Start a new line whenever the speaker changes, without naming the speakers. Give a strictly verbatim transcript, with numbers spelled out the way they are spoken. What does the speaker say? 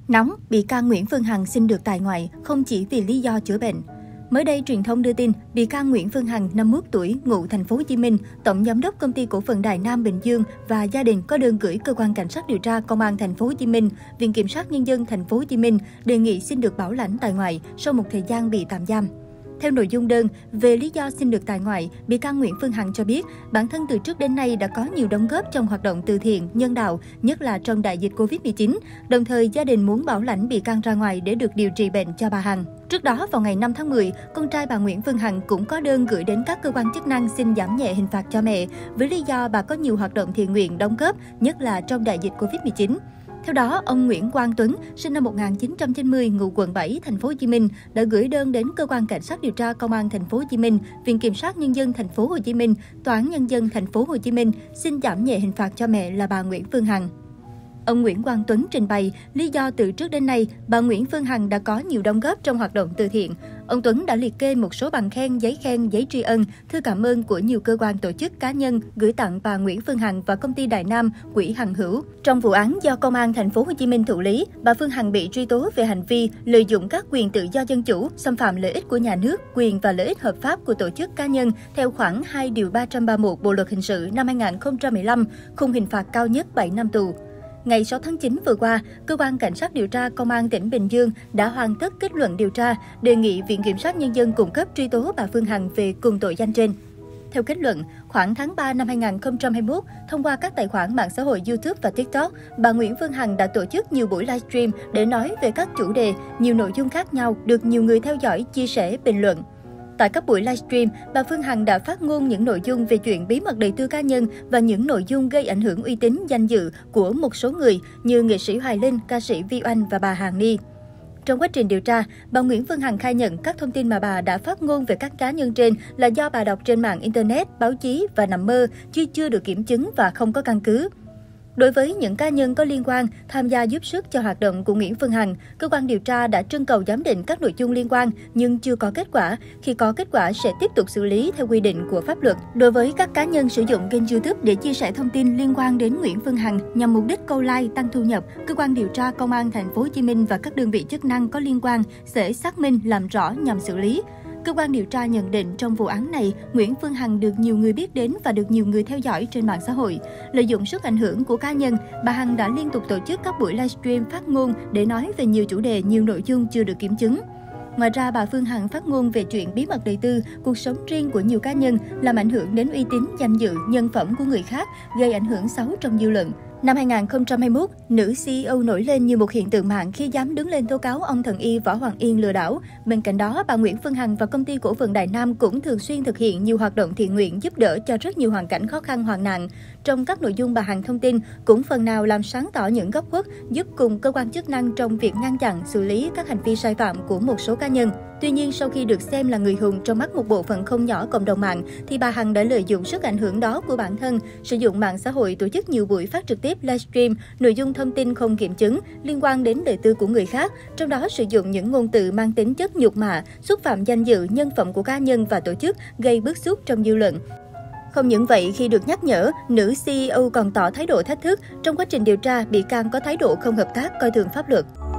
Nóng, bị can Nguyễn Phương Hằng xin được tại ngoại không chỉ vì lý do chữa bệnh. Mới đây, truyền thông đưa tin, bị can Nguyễn Phương Hằng, năm mươi mốt tuổi, ngụ thành phố Hồ Chí Minh, tổng giám đốc công ty cổ phần Đài Nam Bình Dương và gia đình có đơn gửi cơ quan cảnh sát điều tra công an thành phố Hồ Chí Minh, Viện kiểm sát nhân dân thành phố Hồ Chí Minh đề nghị xin được bảo lãnh tại ngoại sau một thời gian bị tạm giam. Theo nội dung đơn, về lý do xin được tại ngoại, bị can Nguyễn Phương Hằng cho biết bản thân từ trước đến nay đã có nhiều đóng góp trong hoạt động từ thiện, nhân đạo, nhất là trong đại dịch Covid mười chín. Đồng thời, gia đình muốn bảo lãnh bị can ra ngoài để được điều trị bệnh cho bà Hằng. Trước đó, vào ngày năm tháng mười, con trai bà Nguyễn Phương Hằng cũng có đơn gửi đến các cơ quan chức năng xin giảm nhẹ hình phạt cho mẹ, với lý do bà có nhiều hoạt động thiện nguyện đóng góp, nhất là trong đại dịch Covid mười chín. Theo đó, ông Nguyễn Quang Tuấn, sinh năm một nghìn chín trăm chín mươi, ngụ quận bảy, thành phố Hồ Chí Minh, đã gửi đơn đến cơ quan cảnh sát điều tra công an thành phố Hồ Chí Minh, Viện kiểm sát nhân dân thành phố Hồ Chí Minh, Tòa án nhân dân thành phố Hồ Chí Minh xin giảm nhẹ hình phạt cho mẹ là bà Nguyễn Phương Hằng. Ông Nguyễn Quang Tuấn trình bày lý do từ trước đến nay, bà Nguyễn Phương Hằng đã có nhiều đóng góp trong hoạt động từ thiện. Ông Tuấn đã liệt kê một số bằng khen, giấy khen, giấy tri ân, thư cảm ơn của nhiều cơ quan tổ chức cá nhân gửi tặng bà Nguyễn Phương Hằng và công ty Đài Nam, quỹ Hằng Hữu. Trong vụ án do công an thành phố Hồ Chí Minh thụ lý, bà Phương Hằng bị truy tố về hành vi lợi dụng các quyền tự do dân chủ, xâm phạm lợi ích của nhà nước, quyền và lợi ích hợp pháp của tổ chức cá nhân theo khoản hai điều ba trăm ba mươi mốt Bộ luật hình sự năm hai nghìn không trăm mười lăm, khung hình phạt cao nhất bảy năm tù. Ngày sáu tháng chín vừa qua, Cơ quan Cảnh sát điều tra Công an tỉnh Bình Dương đã hoàn tất kết luận điều tra, đề nghị Viện kiểm sát nhân dân cung cấp truy tố bà Phương Hằng về cùng tội danh trên. Theo kết luận, khoảng tháng ba năm hai nghìn không trăm hai mươi mốt, thông qua các tài khoản mạng xã hội YouTube và TikTok, bà Nguyễn Phương Hằng đã tổ chức nhiều buổi livestream để nói về các chủ đề, nhiều nội dung khác nhau được nhiều người theo dõi, chia sẻ, bình luận. Tại các buổi livestream, bà Phương Hằng đã phát ngôn những nội dung về chuyện bí mật đời tư cá nhân và những nội dung gây ảnh hưởng uy tín, danh dự của một số người như nghệ sĩ Hoài Linh, ca sĩ Vi Oanh và bà Hàn Ni. Trong quá trình điều tra, bà Nguyễn Phương Hằng khai nhận các thông tin mà bà đã phát ngôn về các cá nhân trên là do bà đọc trên mạng Internet, báo chí và nằm mơ, chứ chưa được kiểm chứng và không có căn cứ. Đối với những cá nhân có liên quan tham gia giúp sức cho hoạt động của Nguyễn Phương Hằng, cơ quan điều tra đã trưng cầu giám định các nội dung liên quan nhưng chưa có kết quả. Khi có kết quả sẽ tiếp tục xử lý theo quy định của pháp luật. Đối với các cá nhân sử dụng kênh YouTube để chia sẻ thông tin liên quan đến Nguyễn Phương Hằng nhằm mục đích câu like, tăng thu nhập, cơ quan điều tra Công an thành phố Hồ Chí Minh và các đơn vị chức năng có liên quan sẽ xác minh làm rõ nhằm xử lý. Cơ quan điều tra nhận định trong vụ án này, Nguyễn Phương Hằng được nhiều người biết đến và được nhiều người theo dõi trên mạng xã hội. Lợi dụng sức ảnh hưởng của cá nhân, bà Hằng đã liên tục tổ chức các buổi livestream phát ngôn để nói về nhiều chủ đề, nhiều nội dung chưa được kiểm chứng. Ngoài ra, bà Phương Hằng phát ngôn về chuyện bí mật đời tư, cuộc sống riêng của nhiều cá nhân, làm ảnh hưởng đến uy tín, danh dự, nhân phẩm của người khác, gây ảnh hưởng xấu trong dư luận. Năm hai nghìn không trăm hai mươi mốt, nữ xê e ô nổi lên như một hiện tượng mạng khi dám đứng lên tố cáo ông thần y Võ Hoàng Yên lừa đảo. Bên cạnh đó, bà Nguyễn Phương Hằng và công ty cổ phần Đài Nam cũng thường xuyên thực hiện nhiều hoạt động thiện nguyện giúp đỡ cho rất nhiều hoàn cảnh khó khăn hoạn nạn. Trong các nội dung bà Hằng thông tin cũng phần nào làm sáng tỏ những góc khuất, giúp cùng cơ quan chức năng trong việc ngăn chặn, xử lý các hành vi sai phạm của một số cá nhân. Tuy nhiên, sau khi được xem là người hùng trong mắt một bộ phận không nhỏ cộng đồng mạng, thì bà Hằng đã lợi dụng sức ảnh hưởng đó của bản thân, sử dụng mạng xã hội tổ chức nhiều buổi phát trực tiếp livestream, nội dung thông tin không kiểm chứng liên quan đến đời tư của người khác, trong đó sử dụng những ngôn từ mang tính chất nhục mạ, xúc phạm danh dự, nhân phẩm của cá nhân và tổ chức, gây bức xúc trong dư luận. Không những vậy, khi được nhắc nhở, nữ xê e ô còn tỏ thái độ thách thức. Trong quá trình điều tra, bị can có thái độ không hợp tác, coi thường pháp luật.